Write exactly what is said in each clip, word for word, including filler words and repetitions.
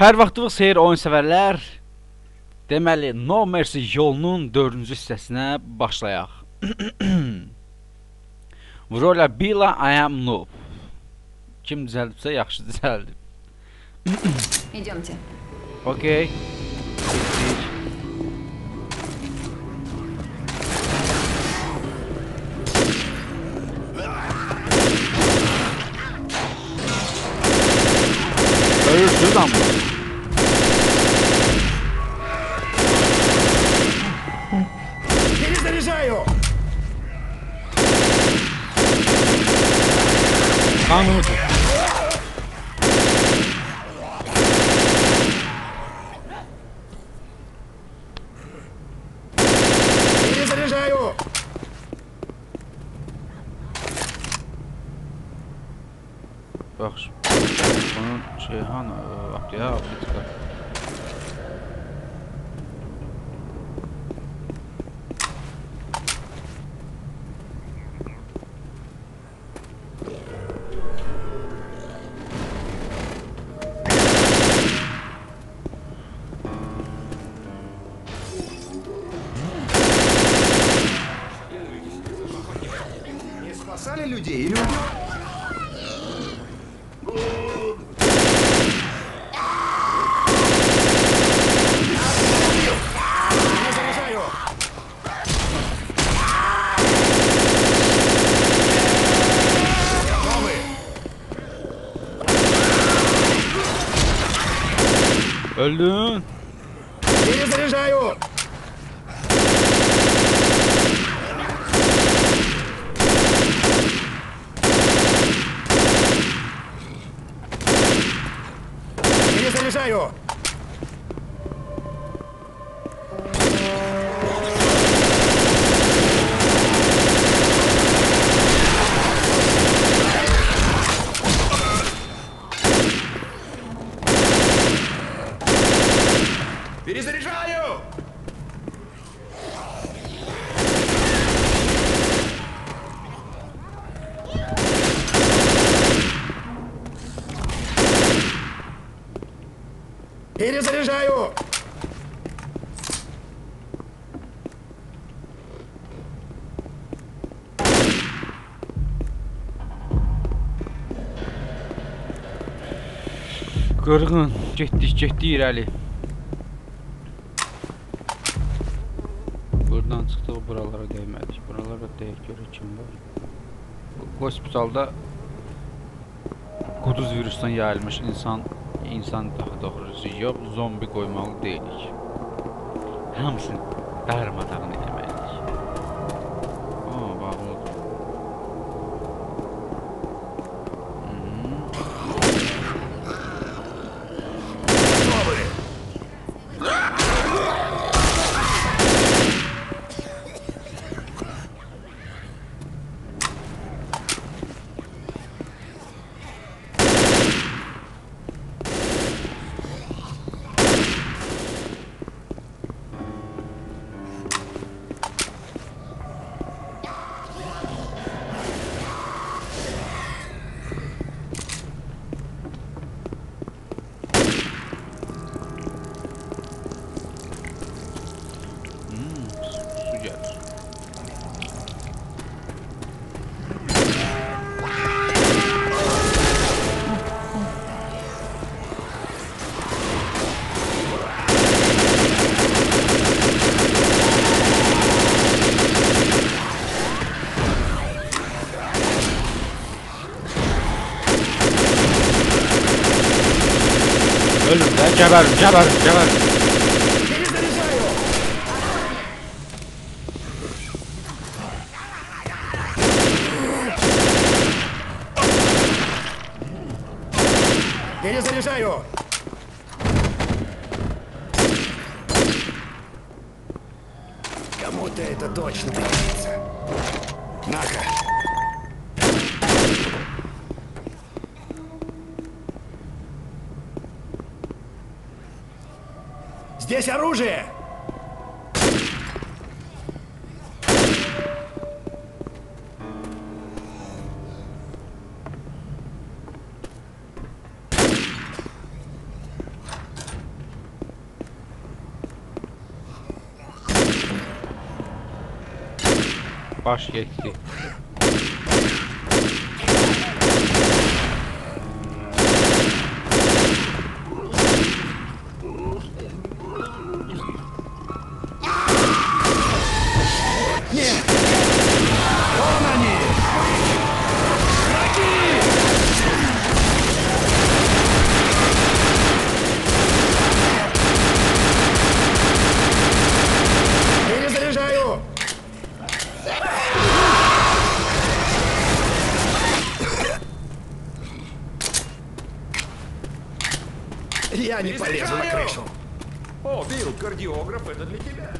Hər vaxtınız xeyir oyun sevərlər. Deməli, No Mercy yolunun dördüncü hissəsinə başlayaq. Vrola Bila I am noob. Kim düzəldibsə yaxşı düzəldib. Идемте. Okey. Ölürsünüz ama. Перезаряжаю! Kanunu. Перезаряжаю! Bak şu. Bunun şey hani ya aplikasyon. Не спасали людей или убили? Перезаряжаю! Готовы! Öldün. Перезаряжаю! Перезаряжаю! Перезаряжаю! Перезаряжаю! Qırğın. Getdik, getdik irəli. Buradan çıxdıq, buralara dəymədik. Buralara deyək görək kim var. Bu hospitalda quduz virusdan yayılmış insan insan daha doğrusu yox, zombi qoymalı deyilik. Hamısını darmadağın etməliyik. Aa, bağlıdır. Готовы! Su gəlir. Ölüm də, gəbərim, gəbərim, gəbərim. Перезаряжаю! Перезаряжаю! Кому-то это точно пригодится. На-ка! Здесь оружие! Baş getdi. Нет! Вон они! Перезаряжаю! Я не полезу на крышу. О, Билл, кардиограф, это для тебя.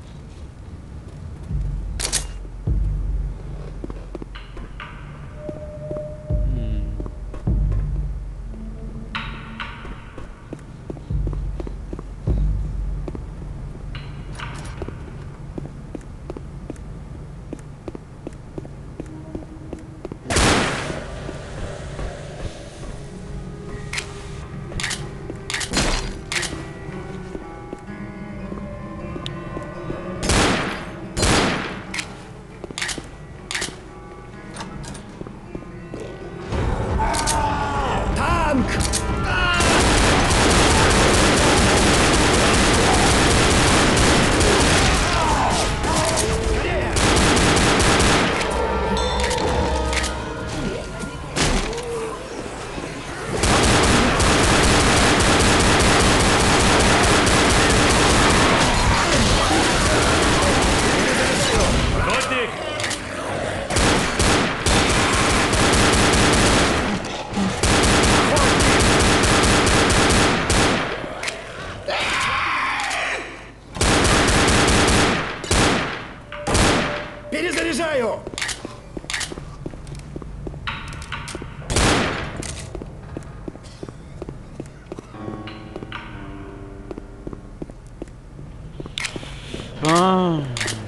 Танк! Охотник! Перезаряжаю! Ah.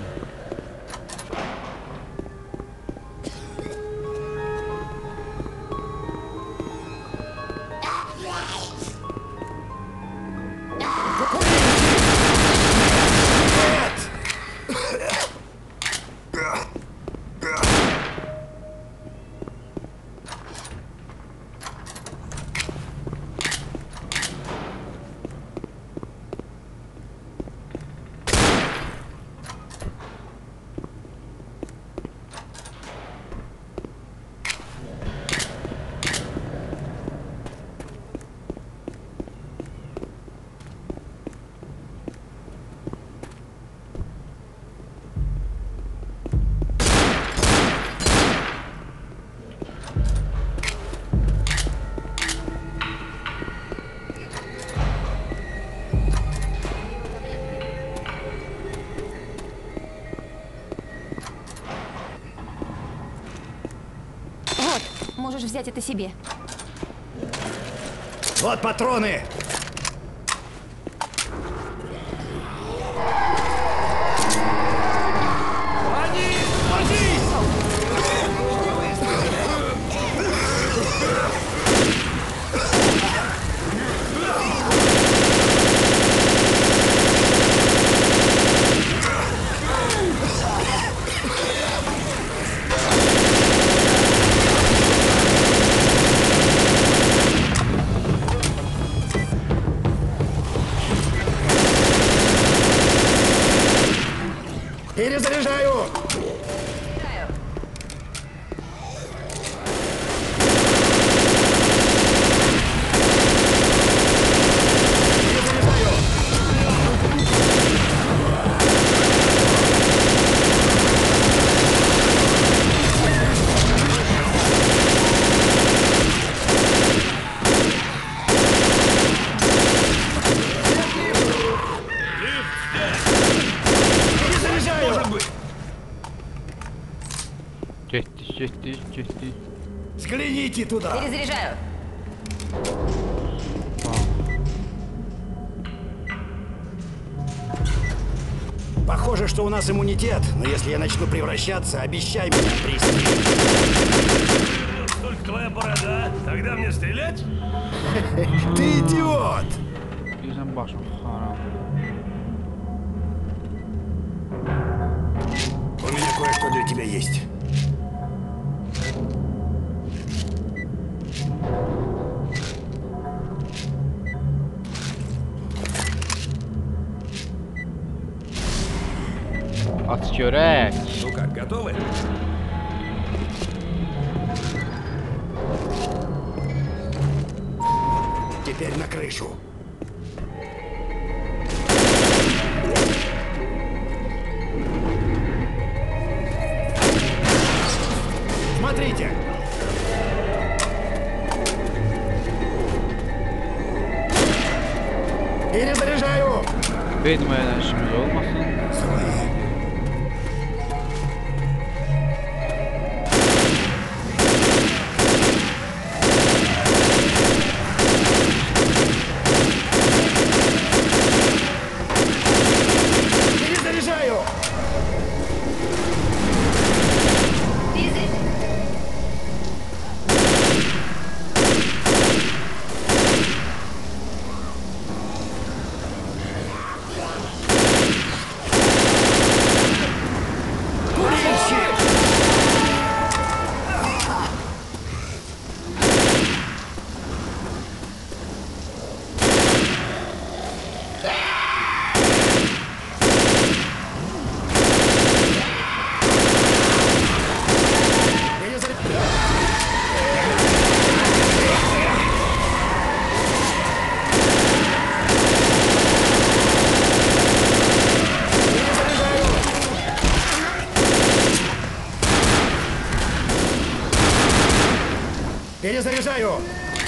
Вот, можешь взять это себе. Вот патроны! Перезаряжаю! Getdi, getdi, getdi. Взгляните туда! Перезаряжаю. Похоже, что у нас иммунитет, но если я начну превращаться, обещай меня пристрелить. Только твоя борода. Тогда мне стрелять? Ты идиот! Deyirsən başım xaram. У меня кое-что для тебя есть. Aç görək. Ну как, готовы? Теперь на крышу. Смотрите! Перезаряжаю! Verməyən işimiz olmasın. Свои. Перезаряжаю! Курильщик! Перезаряжаю!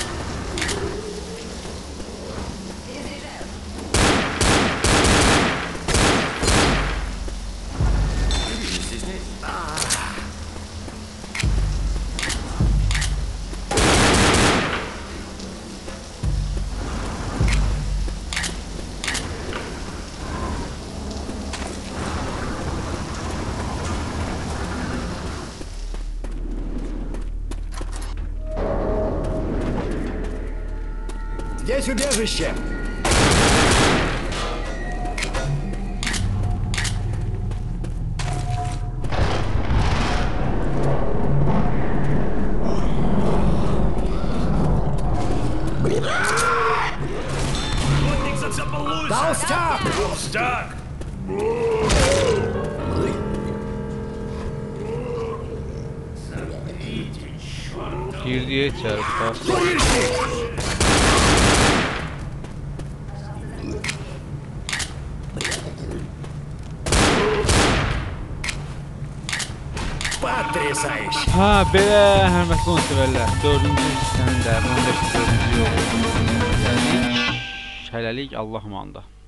Здесь убежище! Плотник зацепал Луиса! Толстяк! Толстяк! Girdiyə içəri bax. Курильщик! Потрясающе! Hə, belə hörmətli oyunçular, dördüncü hissənin də on beş dördüncü yolu. Hələlik Allah amanında.